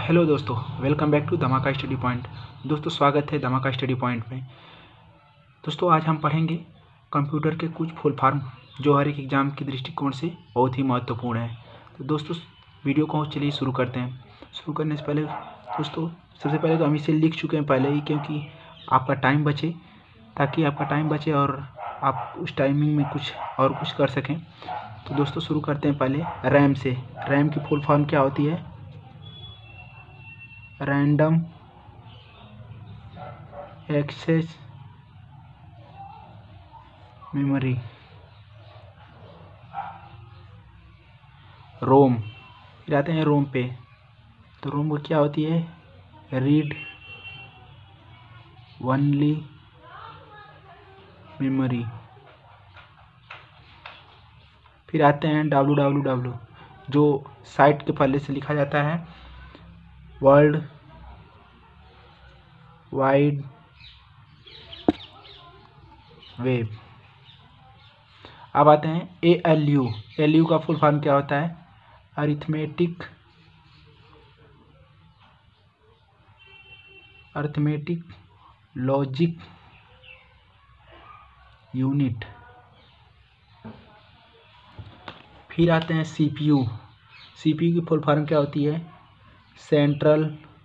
Hello दोस्तों, welcome back to Dhamaka study point. दोस्तों स्वागत है धमाका स्टडी पॉइंट में। दोस्तों आज हम पढ़ेंगे कंप्यूटर के कुछ फुल फॉर्म जो हर एक एग्ज़ाम के दृष्टिकोण से बहुत ही महत्वपूर्ण है। तो दोस्तों वीडियो को चलिए शुरू करते हैं। शुरू करने से पहले दोस्तों सबसे पहले तो हम इसे लिख चुके हैं पहले ही, क्योंकि आपका टाइम बचे, ताकि आपका टाइम बचे और आप उस टाइमिंग में कुछ कर सकें। तो दोस्तों शुरू करते हैं पहले रैम से। रैम की फुल फॉर्म क्या होती है? Random access memory. रोम, फिर आते हैं रोम पे। तो रोम को क्या होती है? Read only memory. फिर आते हैं www, जो साइट के पहले से लिखा जाता है वर्ल्ड वाइड वेब। अब आते हैं ALU। ALU का फुल फॉर्म क्या होता है? Arithmetic logic unit. फिर आते हैं CPU। CPU की फुल फॉर्म क्या होती है? Central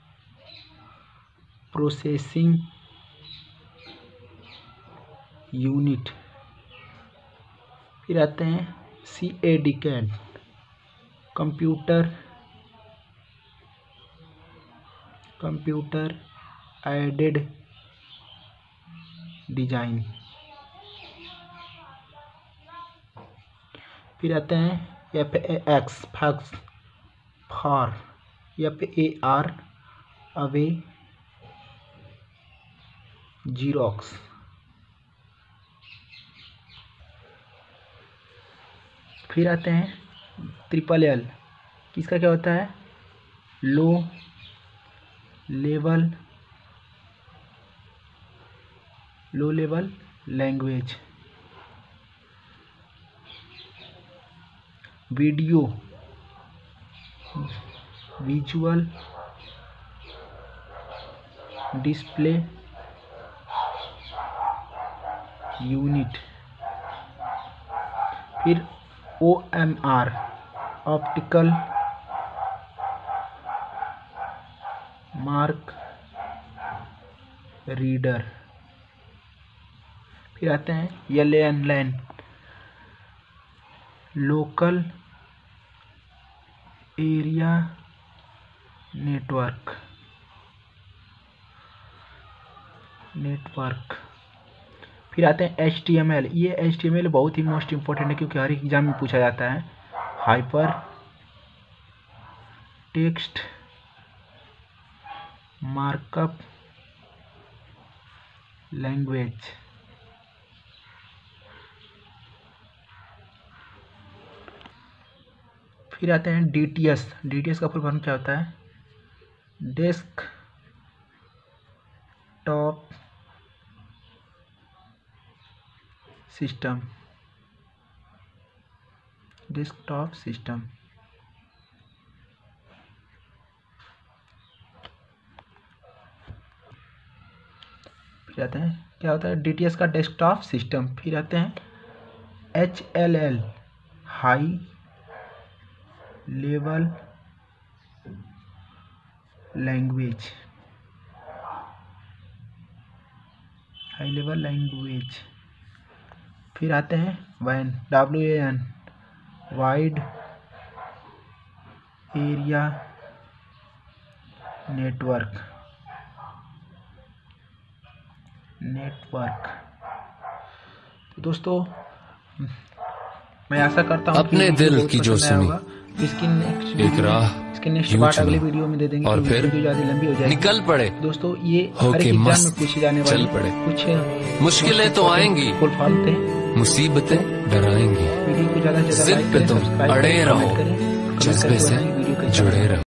processing unit. फिर आते हैं CAD, कंप्यूटर एडेड डिजाइन। फिर आते हैं FAX, for FAR away xerox. फिर आते हैं LLL, किसका क्या होता है? Low level language. Visual display unit. फिर OMR, ऑप्टिकल मार्क रीडर। फिर आते हैं LAN, लोकल एरिया नेटवर्क। फिर आते हैं HTML। ये HTML बहुत ही मोस्ट इम्पोर्टेंट है, क्योंकि हर एक एग्जाम में पूछा जाता है। Hyper text markup language. फिर आते हैं DTS का फुल फॉर्म क्या होता है? Desktop system. फिर आते हैं क्या होता है? DTS का डेस्कटॉप सिस्टम। फिर आते हैं HLL, हाई लेवल लैंग्वेज। फिर आते हैं WAN, वाइड एरिया नेटवर्क। तो दोस्तों मैं आशा करता हूँ अपने दिल की जो सुनी इसकी नेक्स्ट यूं पार्ट चुना, अगले वीडियो में दे देंगे, और फिर ज़्यादा लंबी हो जाएगी। निकल पड़े दोस्तों ये हर होके एक एग्जाम में मस्त पूछे जाने चल वाले पड़े। कुछ मुश्किलें तो आएंगी, फुल फॉर्म थे। मुसीबतें डराएंगी, वीडियो को ज़्यादा से ज़्यादा जिद लाइक पे करें, तुम सब्सक्राइब अड़े करें, रहो, कमेंट करें, जज्बे से वीडियो को जुड़े रहो।